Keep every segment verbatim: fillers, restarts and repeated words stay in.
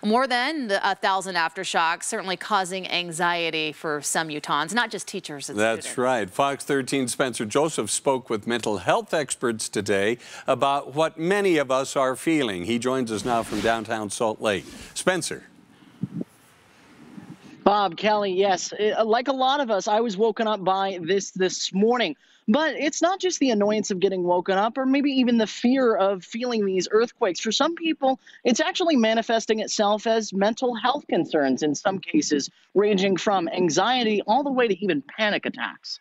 More than a thousand aftershocks, certainly causing anxiety for some Utahns, not just teachers and That's students. right. Fox thirteen Spencer Joseph spoke with mental health experts today about what many of us are feeling. He joins us now from downtown Salt Lake. Spencer. Bob, Kelly, yes, like a lot of us, I was woken up by this this morning. But it's not just the annoyance of getting woken up or maybe even the fear of feeling these earthquakes. For some people, it's actually manifesting itself as mental health concerns in some cases, ranging from anxiety all the way to even panic attacks.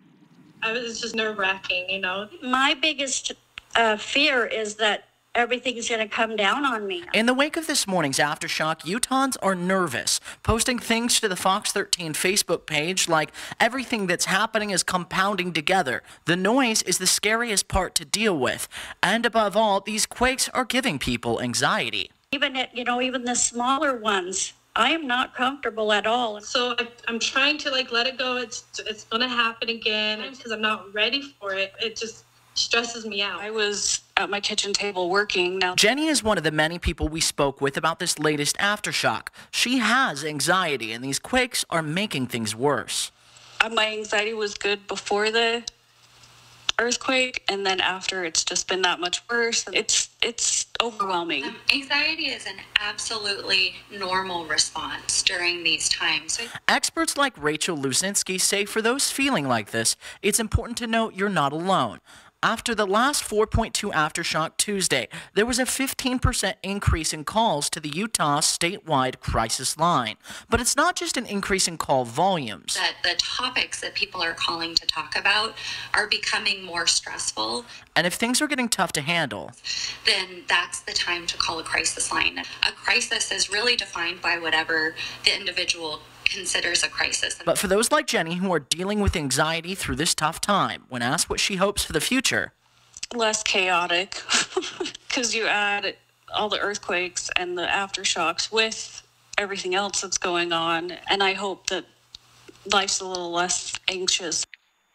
I was just nerve-wracking, you know. My biggest uh, fear is that everything's going to come down on me. In the wake of this morning's aftershock, Utahns are nervous, posting things to the Fox thirteen Facebook page like, everything that's happening is compounding together. The noise is the scariest part to deal with. And above all, these quakes are giving people anxiety. Even, at, you know, even the smaller ones, I am not comfortable at all. So I, I'm trying to like let it go. It's, it's going to happen again because I'm not ready for it. It just stresses me out. I was at my kitchen table working now. Jenny is one of the many people we spoke with about this latest aftershock. She has anxiety, and these quakes are making things worse. Uh, my anxiety was good before the earthquake, and then after, it's just been that much worse. It's it's overwhelming. Um, anxiety is an absolutely normal response during these times. Experts like Rachel Luzinski say for those feeling like this, it's important to note you're not alone. After the last four point two aftershock Tuesday, there was a fifteen percent increase in calls to the Utah statewide crisis line. But it's not just an increase in call volumes. That the topics that people are calling to talk about are becoming more stressful. And if things are getting tough to handle, then that's the time to call a crisis line. A crisis is really defined by whatever the individual considers a crisis. But for those like Jenny who are dealing with anxiety through this tough time, when asked what she hopes for the future, less chaotic, because you add all the earthquakes and the aftershocks with everything else that's going on, and I hope that life's a little less anxious.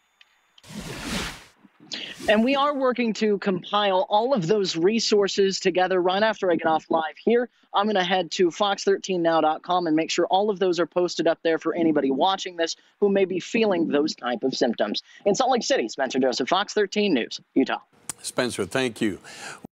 And we are working to compile all of those resources together right after I get off live here. I'm going to head to fox thirteen now dot com and make sure all of those are posted up there for anybody watching this who may be feeling those type of symptoms. In Salt Lake City, Spencer Joseph, Fox thirteen News, Utah. Spencer, thank you.